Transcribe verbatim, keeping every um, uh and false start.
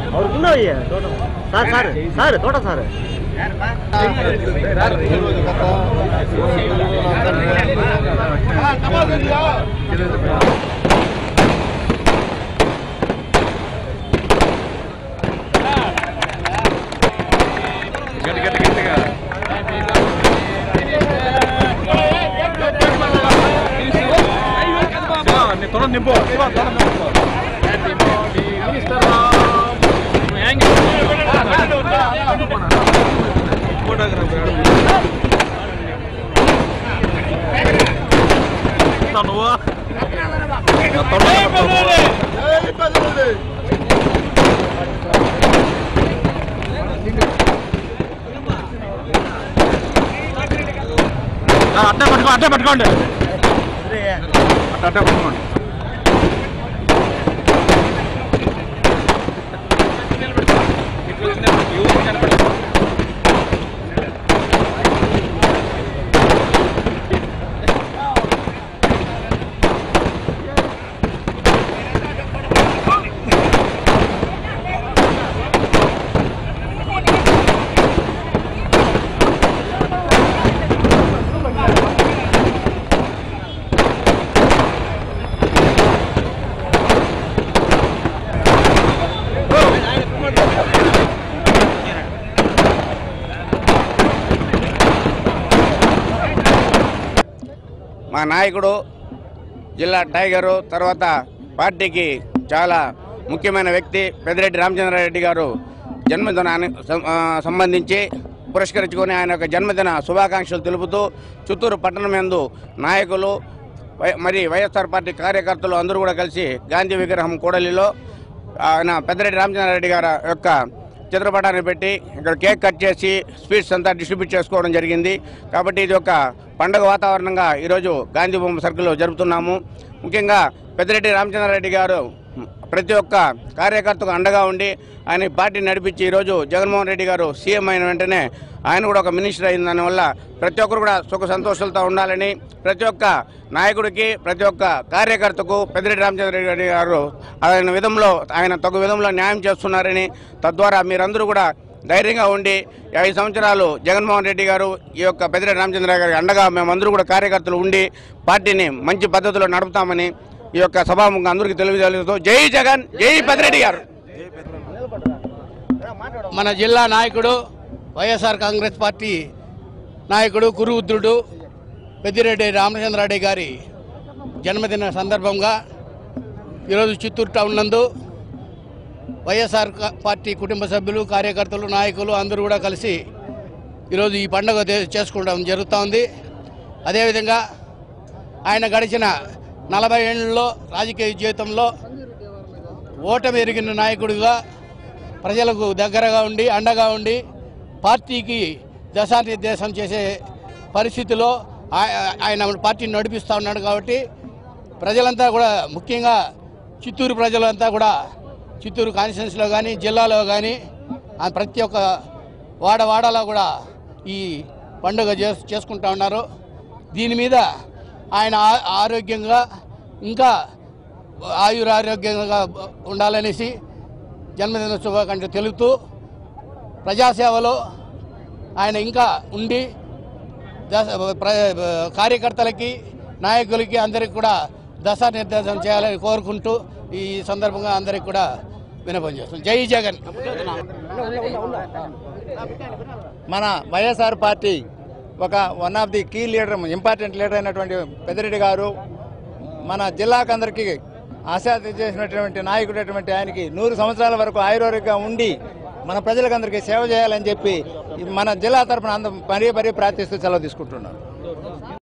Sir sir sir Thota sir గట్టి గట్టి గట్టిగా త్వర నింపు నువ్వు అట్టే పట్టుకో అట్టే పట్టుకోండి అట్టే పట్టుకోండి మా నాయకుడు జిల్లా టైగరు తర్వాత పార్టీకి చాలా ముఖ్యమైన వ్యక్తి పెద్దిరెడ్డి రామచంద్రారెడ్డి గారు జన్మదినాన్ని సంబంధించి పురస్కరించుకొని ఆయన యొక్క జన్మదిన శుభాకాంక్షలు తెలుపుతూ చిత్తూరు పట్టణం యందు నాయకులు మరి వైఎస్ఆర్ పార్టీ కార్యకర్తలు అందరూ కూడా కలిసి గాంధీ విగ్రహం కూడలిలో ఆయన పెద్దిరెడ్డి రామచంద్రారెడ్డి గారి యొక్క చిత్రపటాన్ని పెట్టి ఇక్కడ కేక్ కట్ చేసి స్వీట్స్ అంతా డిస్ట్రిబ్యూట్ చేసుకోవడం జరిగింది. కాబట్టి ఇది ఒక పండుగ వాతావరణంగా ఈరోజు గాంధీ బొమ్మ సర్కిల్లో జరుపుతున్నాము. ముఖ్యంగా పెద్దిరెడ్డి రామచంద్రారెడ్డి గారు ప్రతి ఒక్క కార్యకర్తకు అండగా ఉండి ఆయన పార్టీని నడిపించి ఈరోజు జగన్మోహన్ రెడ్డి గారు సీఎం అయిన వెంటనే ఆయన కూడా ఒక మినిస్టర్ అయిన దానివల్ల ప్రతి ఒక్కరు కూడా సుఖ సంతోషాలతో ఉండాలని ప్రతి ఒక్క నాయకుడికి ప్రతి ఒక్క కార్యకర్తకు పెద్దిరెడ్డి రామచంద్రారెడ్డి గారు ఆయన విధంలో ఆయన తగు విధంలో న్యాయం చేస్తున్నారని తద్వారా మీరందరూ కూడా ధైర్యంగా ఉండి ఐదు సంవత్సరాలు జగన్మోహన్ రెడ్డి గారు ఈ యొక్క పెద్దిరెడ్డి రామచంద్ర గారి అండగా మేమందరూ కూడా కార్యకర్తలు ఉండి పార్టీని మంచి పద్ధతిలో నడుపుతామని ఈ యొక్క సభాముఖంగా అందరికీ తెలియజేస్తూ జై జగన్ జై పెద్దిరెడ్డి గారు. మన జిల్లా నాయకుడు వైఎస్ఆర్ కాంగ్రెస్ పార్టీ నాయకుడు కురువుద్రుడు పెద్దిరెడ్డి రామచంద్రారెడ్డి గారి జన్మదిన సందర్భంగా ఈరోజు చిత్తూరు టౌన్ నందు వైఎస్ఆర్ పార్టీ కుటుంబ సభ్యులు కార్యకర్తలు నాయకులు అందరూ కూడా కలిసి ఈరోజు ఈ పండుగ చేసుకోవడం జరుగుతూ ఉంది. అదేవిధంగా ఆయన గడిచిన నలభై ఏళ్ళలో రాజకీయ జీవితంలో ఓటమి ఎరిగిన నాయకుడిగా ప్రజలకు దగ్గరగా ఉండి అండగా ఉండి పార్టీకి దశానిర్దేశం చేసే పరిస్థితిలో ఆయన పార్టీని నడిపిస్తూ ఉన్నాడు. కాబట్టి ప్రజలంతా కూడా ముఖ్యంగా చిత్తూరు ప్రజలంతా కూడా చిత్తూరు కాన్స్టిట్యున్సీలో కానీ జిల్లాలో కానీ ప్రతి ఒక్క వాడవాడలో కూడా ఈ పండుగ చేసుకుంటూ ఉన్నారు. దీని మీద ఆయన ఆరోగ్యంగా ఇంకా ఆయురారోగ్యంగా ఉండాలనేసి జన్మదిన శుభాకాంక్షలు తెలుపుతూ ప్రజాసేవలో ఆయన ఇంకా ఉండి కార్యకర్తలకి నాయకులకి అందరికి కూడా దశానిర్దేశం చేయాలని కోరుకుంటూ ఈ సందర్భంగా అందరికి కూడా విన్నపం చేస్తాం. జై జగన్. మన వైఎస్ఆర్ పార్టీ ఒక one of the key leader important leader అయినటువంటి పెద్దిరెడ్డి గారు మన జిల్లాకు అందరికీ ఆశాది చేసినటువంటి నాయకుడైనటువంటి ఆయనకి నూరు సంవత్సరాల వరకు ఆయుర్వేదికంగా ఉండి మన ప్రజలకు అందరికీ సేవ చేయాలని చెప్పి మన జిల్లా తరఫున అందరూ మరీ మరీ ప్రార్థిస్తూ సెలవు తీసుకుంటున్నాను.